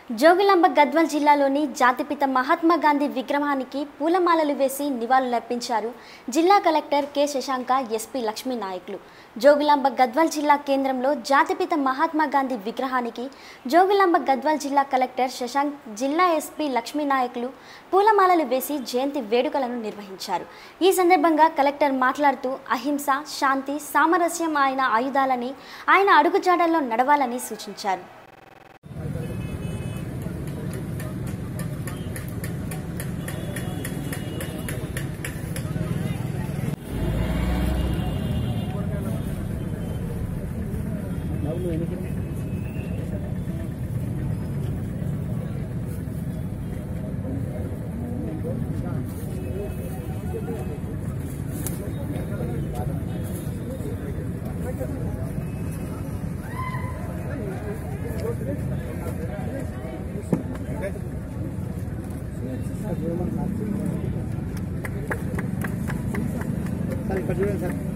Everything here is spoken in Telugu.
జోగులాంబ గద్వాల్ జిల్లాలోని జాతిపిత మహాత్మా గాంధీ విగ్రహానికి పూలమాలలు వేసి నివాళులర్పించారు జిల్లా collector K Shashanka SP Lakshmi నాయకులు. జోగులాంబ గద్వాల్ జిల్లా కేంద్రంలో జాతిపిత మహాత్మా గాంధీ విగ్రహానికి జోగులాంబ గద్వాల్ జిల్లా కలెక్టర్ శశాంక్, జిల్లా ఎస్పీ లక్ష్మీ నాయకులు పూలమాలలు వేసి జయంతి వేడుకలను నిర్వహించారు. ఈ సందర్భంగా కలెక్టర్ మాట్లాడుతూ అహింస, శాంతి, సామరస్యం ఆయన ఆయుధాలని, ఆయన అడుగుజాడల్లో నడవాలని సూచించారు. Sir,